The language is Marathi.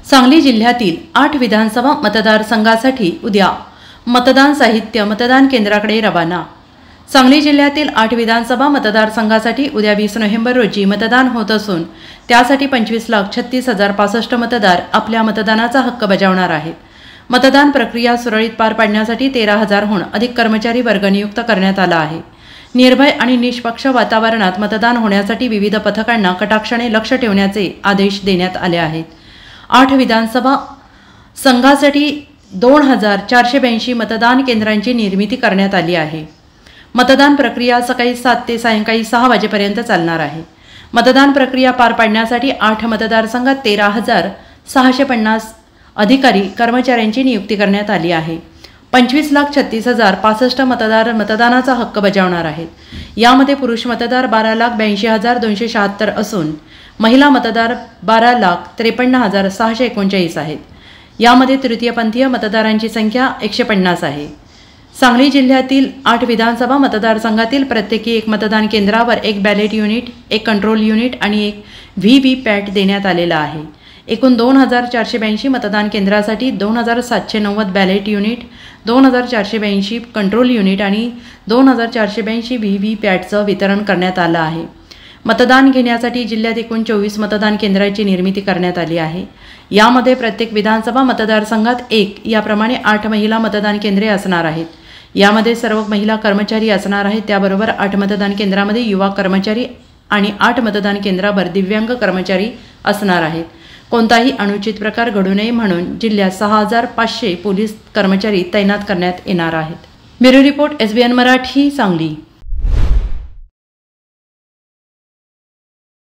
सांगली जिल्ह्यातील 8 विधानसभा मतदारसंघासाठी उद्या मतदान साहित्य मतदान केंद्राकडे रवाना। सांगली जिल्ह्यातील 8 विधानसभा मतदारसंघासाठी उद्या 20 नोव्हेंबर रोजी मतदान होत असून त्यासाठी 25,36,065 मतदार आपल्या मतदानाचा हक्क बजावणार आहेत। मतदान प्रक्रिया सुरळीत पार पाडण्यासाठी 13,000हून अधिक कर्मचारी वर्ग नियुक्त करण्यात आला आहे। निर्भय आणि निष्पक्ष वातावरणात मतदान होण्यासाठी विविध पथकांना कटाक्षाने लक्ष ठेवण्याचे आदेश देण्यात आले आहेत। 8 विधानसभा संघासाठी 2,482 मतदान केंद्रांची निर्मिती करण्यात आली आहे। मतदान प्रक्रिया सकाळी 7 ते सायंकाळी 6 वाजेपर्यंत चालणार आहे। मतदान प्रक्रिया पार पाडण्यासाठी 8 मतदारसंघात 13,650 अधिकारी कर्मचाऱ्यांची नियुक्ती करण्यात आली आहे। 25,36,065 मतदार मतदानाचा हक्क बजावणार आहेत। यामध्ये पुरुष मतदार 12,82,276 असून महिला मतदार 12,53,639 आहेत। यामध्ये तृतीयपंथीय मतदारांची संख्या 150 आहे। सांगली जिल्ह्यातील 8 विधानसभा मतदारसंघातील प्रत्येकी एक मतदान केंद्रावर एक बॅलेट युनिट, एक कंट्रोल युनिट आणि एक व्हीव्हीपॅट देण्यात आलेला आहे। एकूण 2,482 मतदान केंद्रासाठी 2,790 बॅलेट युनिट, 2,482 कंट्रोल युनिट आणि 2,482 व्हीव्हीपॅटचं वितरण करण्यात आलं आहे। मतदान घेण्यासाठी जिल्ह्यात एकूण 24 मतदान केंद्राची निर्मिती करण्यात आली आहे। यामध्ये प्रत्येक विधानसभा मतदारसंघात एक याप्रमाणे 8 महिला मतदान केंद्रे असणार आहेत। यामध्ये सर्व महिला कर्मचारी असणार आहेत। त्याबरोबर 8 मतदान केंद्रामध्ये युवा कर्मचारी आणि 8 मतदान केंद्रावर दिव्यांग कर्मचारी असणार आहेत। कोणताही अनुचित प्रकार घडू नये म्हणून जिल्ह्यात 6,500 पोलीस कर्मचारी तैनात करण्यात येणार आहेत। Bureau report SBN Marathi, Sangli.